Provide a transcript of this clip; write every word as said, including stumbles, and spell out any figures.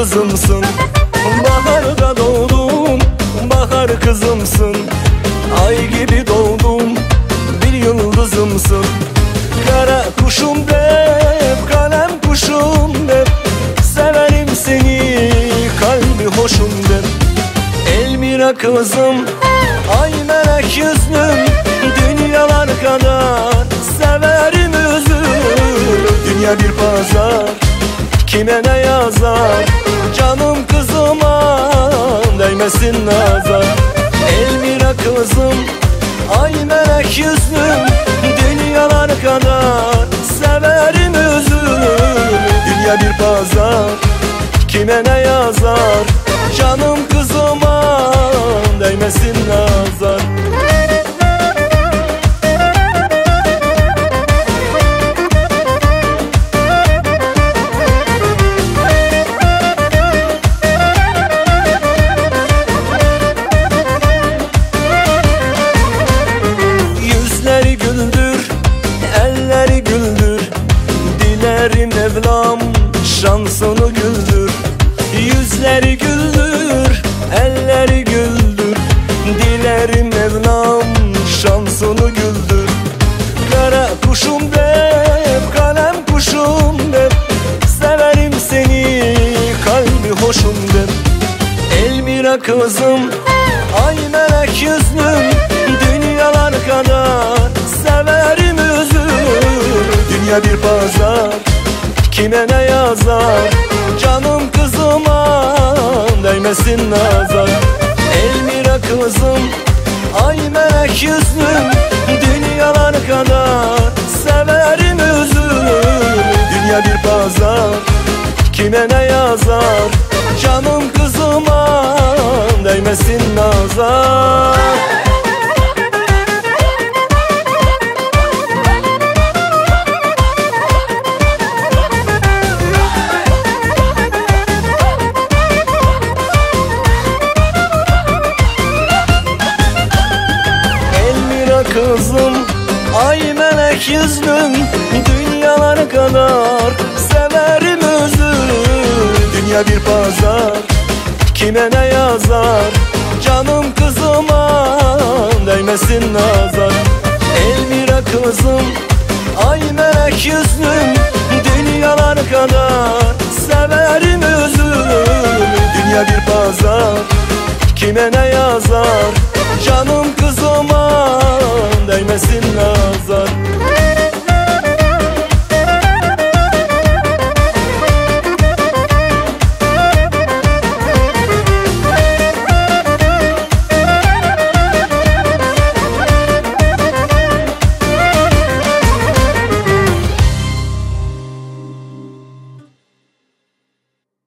kızımsın. Baharda doğdum, bahar kızımsın. Ay gibi doğdum, bir yıldızımsın. Kara kuşum dep, kalem kuşum dep, severim seni, kalbi hoşum dep. Elmira kızım, ay melek yüzlüm, dünyalar kadar severim üzüm. Dünya bir pazar, kime ne yazar, canım kızıma değmesin nazar. Elmira kızım, ay melek yüzlüm, dünyalar kadar severim üzüm. Dünya bir pazar, kime ne yazar, canım kızıma değmesin nazar. Yüzleri güldür, elleri güldür, dilerim Mevlam şansını güldür. Yüzleri güldür, elleri güldür, dilerim Mevlam şansını güldür. Kara kuşum dep, kalem kuşum dep, severim seni, kalbi hoşum dep. Elmira kızım, ay melek yüzlüm, dünyalar kadar severim üzüm. Dünya bir pazar, kime ne yazar, canım kızıma değmesin nazar. Elmira kızım, ay melek yüzlüm, dünyalar kadar severim üzüm. Dünya bir pazar, kime ne yazar, canım kızıma değmesin nazar. Kızım, ay melek yüzlüm, dünyalar kadar severim üzüm. Dünya bir pazar, kime ne yazar, canım kızıma değmesin nazar. Elmira kızım, ay melek yüzlüm, dünyalar kadar severim üzüm. Dünya bir pazar, kime ne yazar, canım kızıma değmesin